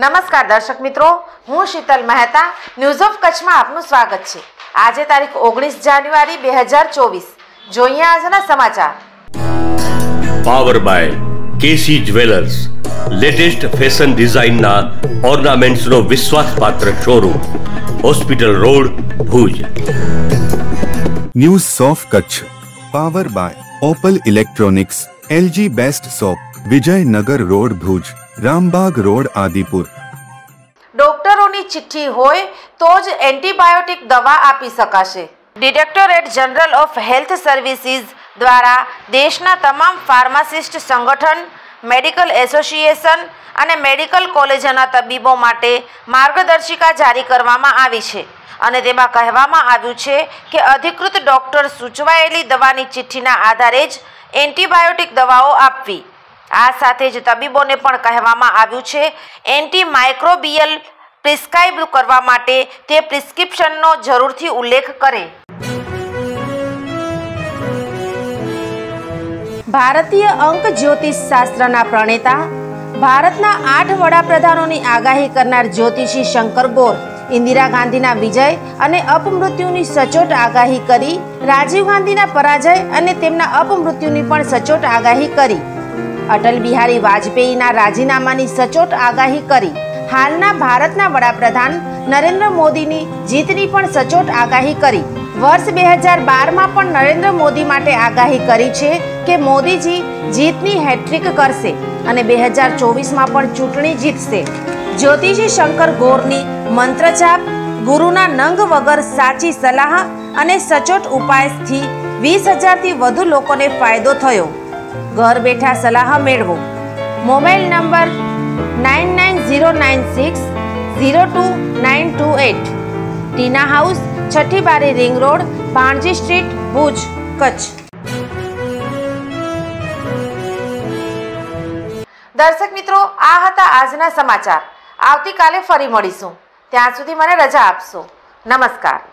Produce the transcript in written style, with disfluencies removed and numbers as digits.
નમસ્કાર દર્શક મિત્રો, હું શીતલ મહેતા ન્યૂઝ ઓફ કચ્છમાં આપનું સ્વાગત છે। આજે તારીખ 19 જાન્યુઆરી 2024। જોઈએ આજના સમાચાર। Power by KC jewellers, latest fashion ડિઝાઇનના ઓર્નામેન્ટ્સનો વિશ્વાસપાત્ર showroom, hospital road, Bhuj. News of Kutch power by Opal electronics, LG best shop, Vijaynagar road, Bhuj, Rambag road, Adipur. ડોક્ટરોની ચિઠ્ઠી હોય તો જ એન્ટીબાયોટિક દવા આપી શકાશે। Directorate general of health services દ્વારા દેશના તમામ ફાર્માસિસ્ટ સંગઠન, મેડિકલ એસોસિએશન અને મેડિકલ કોલેજોના તબીબો માટે માર્ગદર્શિકા જારી કરવામાં આવી છે અને તેમાં કહેવામાં આવ્યું છે કે અધિકૃત ડોક્ટર સૂચવાયેલી દવાની ચિઠ્ઠીના આધારે જ એન્ટીબાયોટિક દવાઓ આપવી। આ સાથે જ તબીબોને પણ કહેવામાં આવ્યું છે એન્ટીમાઇક્રોબિયલ પ્રિસ્ક્રાઇબ કરવા માટે તે પ્રિસ્ક્રિપ્શનનો જરૂરથી ઉલ્લેખ કરે। ભારતીય અંક જ્યોતિષ શાસ્ત્રના પ્રણેતા, ભારતના 8 વડાપ્રધાનોની આગાહી કરનાર જ્યોતિષી શંકર ગોર ઇન્દિરા ગાંધીના વિજય અને અપમૃત્યુની સચોટ આગાહી કરી, રાજીવ ગાંધીના પરાજય અને તેમના અપમૃત્યુની પણ સચોટ આગાહી કરી, અટલ બિહારી વાજપેયીના રાજીનામાની સચોટ આગાહી કરી, હાલના ભારતના વડાપ્રધાન નરેન્દ્ર મોદીની જીતની પણ સચોટ આગાહી કરી। વર્ષ 2012માં પણ નરેન્દ્ર મોદી માટે આગાહી કરી છે કે મોદીજી જીતની હેટ્રિક કરશે અને 2024માં પણ ચૂંટણી જીતશે। જ્યોતિષી શંકર ગોરની મંત્રજાપ, ગુરુના નંગ વગર સાચી સલાહ અને સચોટ ઉપાયથી 20,000થી વધુ લોકોને ફાયદો થયો। ઘર બેઠા સલાહ મેળવો। Mobile number 9909602928। ટીના હાઉસ, છઠ્ઠી બારી, ring road, Bhanji street, Bhuj, Kutch. દર્શક મિત્રો, આ હતા આજના સમાચાર। આવતીકાલે ફરી મળીશું। ત્યાં સુધી મને રજા આપશો। નમસ્કાર।